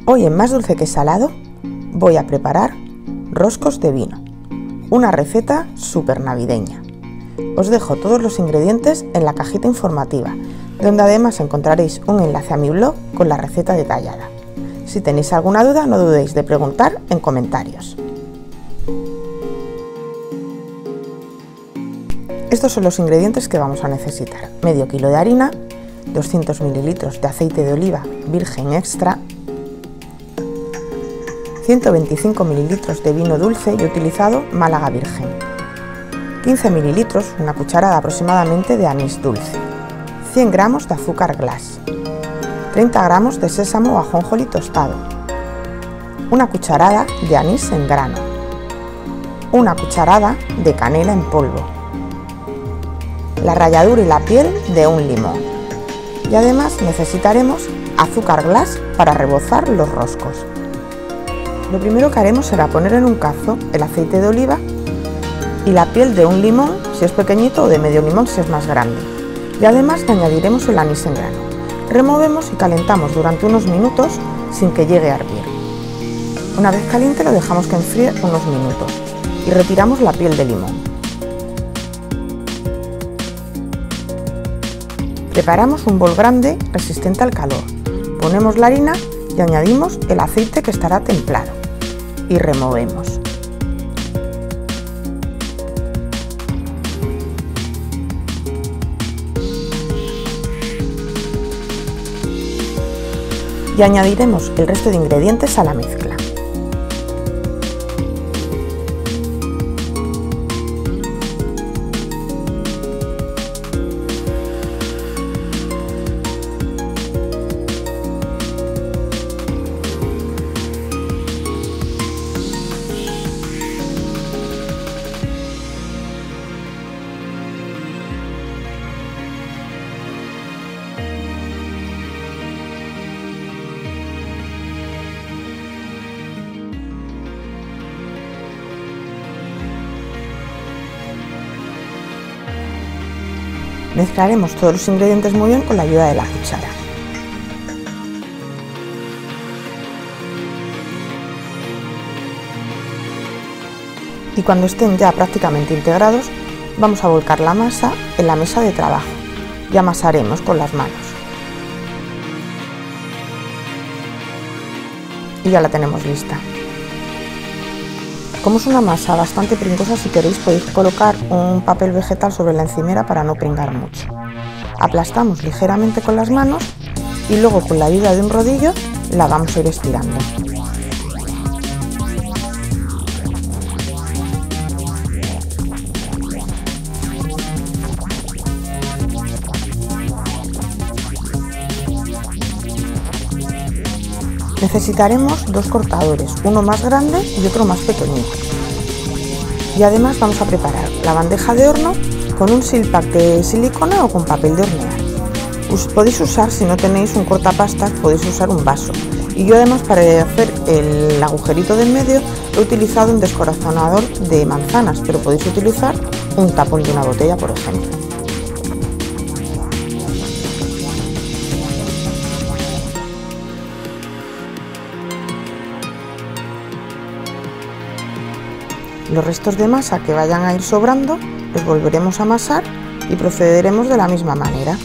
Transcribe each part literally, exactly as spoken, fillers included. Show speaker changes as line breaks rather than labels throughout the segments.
Hoy en Más Dulce que Salado voy a preparar roscos de vino, una receta súper navideña. Os dejo todos los ingredientes en la cajita informativa, donde además encontraréis un enlace a mi blog con la receta detallada. Si tenéis alguna duda, no dudéis de preguntar en comentarios. Estos son los ingredientes que vamos a necesitar: medio kilo de harina, doscientos mililitros de aceite de oliva virgen extra, ciento veinticinco mililitros de vino dulce, yo he utilizado Málaga Virgen, quince mililitros, una cucharada aproximadamente de anís dulce, cien gramos de azúcar glass, treinta gramos de sésamo o ajonjolí tostado, una cucharada de anís en grano, una cucharada de canela en polvo, la ralladura y la piel de un limón, y además necesitaremos azúcar glass para rebozar los roscos. Lo primero que haremos será poner en un cazo el aceite de oliva y la piel de un limón si es pequeñito o de medio limón si es más grande, y además le añadiremos el anís en grano. Removemos y calentamos durante unos minutos sin que llegue a hervir. Una vez caliente lo dejamos que enfríe unos minutos y retiramos la piel de limón. Preparamos un bol grande resistente al calor, ponemos la harina y añadimos el aceite que estará templado y removemos. Y añadiremos el resto de ingredientes a la mezcla. Mezclaremos todos los ingredientes muy bien con la ayuda de la cuchara. Y cuando estén ya prácticamente integrados, vamos a volcar la masa en la mesa de trabajo y amasaremos con las manos. Y ya la tenemos lista. Como es una masa bastante pringosa, si queréis podéis colocar un papel vegetal sobre la encimera para no pringar mucho. Aplastamos ligeramente con las manos y luego con la ayuda de un rodillo la vamos a ir estirando. Necesitaremos dos cortadores, uno más grande y otro más pequeñito. Y además vamos a preparar la bandeja de horno con un silpack de silicona o con papel de hornear. Us podéis usar, si no tenéis un cortapastas, podéis usar un vaso. Y yo además, para hacer el agujerito del medio, he utilizado un descorazonador de manzanas, pero podéis utilizar un tapón de una botella, por ejemplo. Los restos de masa que vayan a ir sobrando los volveremos a amasar y procederemos de la misma manera.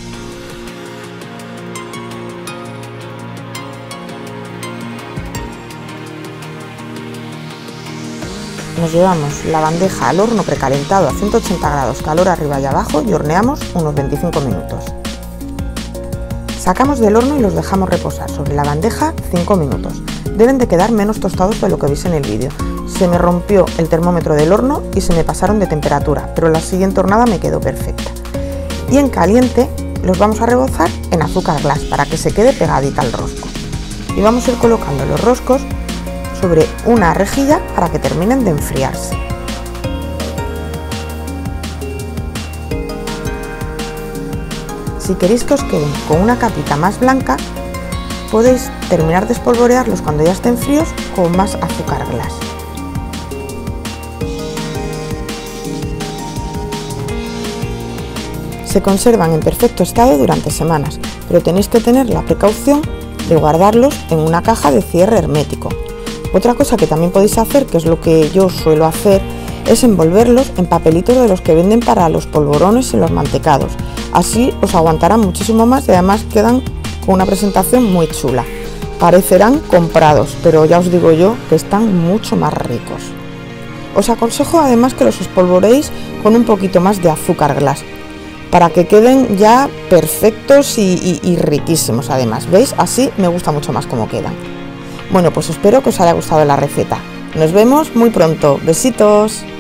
Nos llevamos la bandeja al horno precalentado a ciento ochenta grados, calor arriba y abajo, y horneamos unos veinticinco minutos. Sacamos del horno y los dejamos reposar sobre la bandeja cinco minutos. Deben de quedar menos tostados de lo que veis en el vídeo. Se me rompió el termómetro del horno y se me pasaron de temperatura, pero la siguiente hornada me quedó perfecta. Y en caliente los vamos a rebozar en azúcar glass para que se quede pegadita al rosco. Y vamos a ir colocando los roscos sobre una rejilla para que terminen de enfriarse. Si queréis que os queden con una capita más blanca, podéis terminar de espolvorearlos cuando ya estén fríos con más azúcar glass. Se conservan en perfecto estado durante semanas, pero tenéis que tener la precaución y guardarlos en una caja de cierre hermético. Otra cosa que también podéis hacer, que es lo que yo suelo hacer, es envolverlos en papelitos de los que venden para los polvorones y los mantecados. Así os aguantarán muchísimo más y además quedan con una presentación muy chula. Parecerán comprados, pero ya os digo yo que están mucho más ricos. Os aconsejo además que los espolvoreéis con un poquito más de azúcar glass, para que queden ya perfectos y, y, y riquísimos además. ¿Veis? Así me gusta mucho más cómo quedan. Bueno, pues espero que os haya gustado la receta. Nos vemos muy pronto. Besitos.